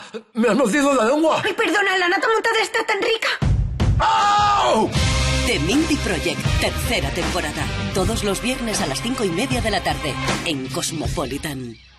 ¡Me has mocido la lengua! Ay, perdona, la nata montada está tan rica. ¡Au! The Mindy Project, tercera temporada. Todos los viernes a las 5:30 de la tarde, en Cosmopolitan.